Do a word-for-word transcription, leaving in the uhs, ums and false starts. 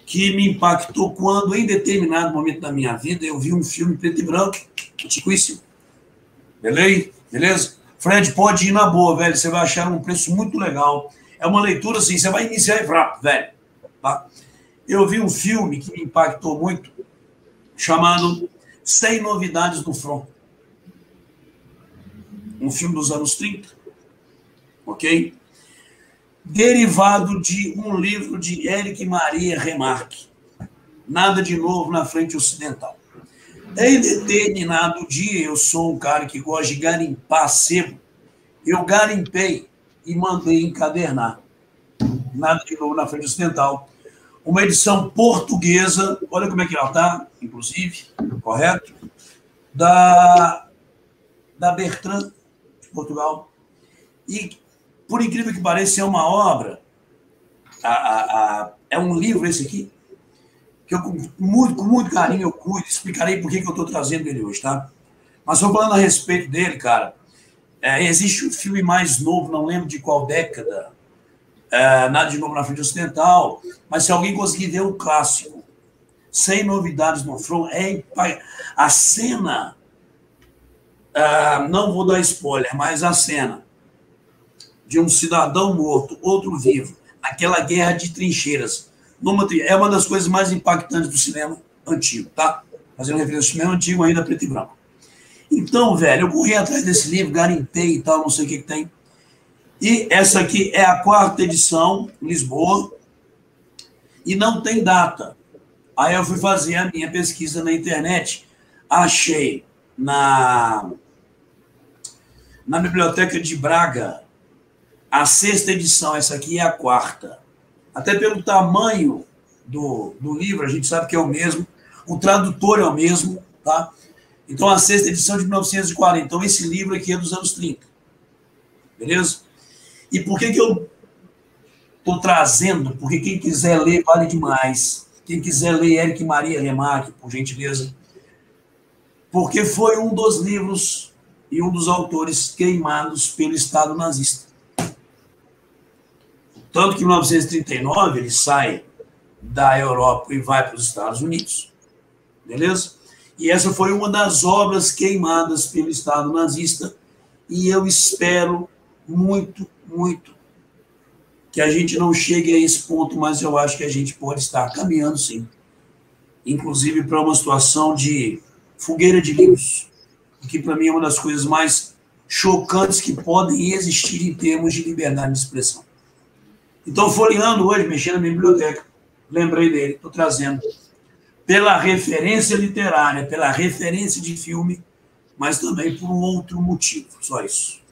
que me impactou quando, em determinado momento da minha vida, eu vi um filme preto e branco, antiquíssimo. Beleza? Beleza? Fred, pode ir na boa, velho. Você vai achar um preço muito legal. É uma leitura assim, você vai iniciar rápido, velho. Tá? Eu vi um filme que me impactou muito, chamado cem Novidades no Front. Um filme dos anos trinta. Ok? Derivado de um livro de Éric Maria Remarque. Nada de novo na frente ocidental. Em determinado dia, eu sou um cara que gosta de garimpar sebo. Eu garimpei e mandei encadernar. Nada de novo na frente ocidental. Uma edição portuguesa, olha como é que ela está, inclusive, correto? Da, da Bertrand, de Portugal. E, por incrível que pareça, é uma obra, a, a, a, é um livro esse aqui, que eu, com muito, com muito carinho, eu cuido, explicarei por que eu estou trazendo ele hoje, tá? Mas só falando a respeito dele, cara, é, existe um filme mais novo, não lembro de qual década, é, Nada de Novo na Frente Ocidental, mas se alguém conseguir ver o clássico, cem Novidades no Front, é a cena, é, não vou dar spoiler, mas a cena de um cidadão morto, outro vivo, aquela guerra de trincheiras, numa, é uma das coisas mais impactantes do cinema antigo, tá? Fazendo referência ao cinema antigo, ainda preto e branco. Então, velho, eu corri atrás desse livro, garimpei e tal, não sei o que que tem. E essa aqui é a quarta edição, Lisboa, e não tem data. Aí eu fui fazer a minha pesquisa na internet, achei na, na Biblioteca de Braga a sexta edição, essa aqui é a quarta. Até pelo tamanho do, do livro, a gente sabe que é o mesmo, o tradutor é o mesmo, tá? Então, a sexta edição de mil novecentos e quarenta. Então, esse livro aqui é dos anos trinta. Beleza? E por que que eu estou trazendo? Porque quem quiser ler, vale demais. Quem quiser ler Éric Maria Remarque, por gentileza. Porque foi um dos livros e um dos autores queimados pelo Estado nazista. Tanto que em mil novecentos e trinta e nove ele sai da Europa e vai para os Estados Unidos. Beleza? E essa foi uma das obras queimadas pelo Estado nazista. E eu espero muito, muito que a gente não chegue a esse ponto, mas eu acho que a gente pode estar caminhando, sim. Inclusive para uma situação de fogueira de livros, que para mim é uma das coisas mais chocantes que podem existir em termos de liberdade de expressão. Então, folheando hoje, mexendo na minha biblioteca, lembrei dele, estou trazendo. Pela referência literária, pela referência de filme, mas também por um outro motivo, só isso.